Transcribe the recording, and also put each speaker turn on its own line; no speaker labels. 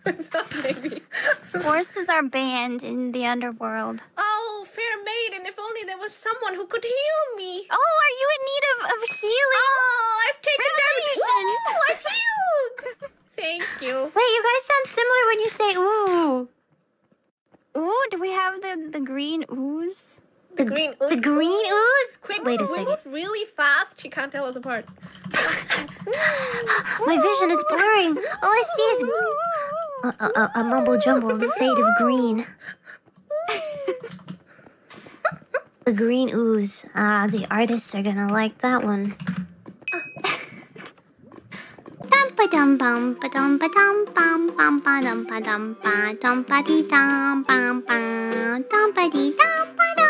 Maybe.
Horses are banned in the underworld.
Oh, fair maiden, if only there was someone who could heal me.
Oh, are you in need of healing?
Oh, I've taken damage. Ooh, I'm healed. Thank you.
Wait, you guys sound similar when you say ooh. Ooh, do we have the green ooze?
The green ooze?
The green ooze?
Quick,
wait a
we
second.
move really fast. She can't tell us apart.
My vision is blurring. All I see is a mumble jumble of the fate of green. The green ooze. Ah, the artists are gonna like that one. Dum bum ba dum ba dum bum bum ba dum ba dum ba dum ba dee dum bum bum dum ba dee dum ba dum.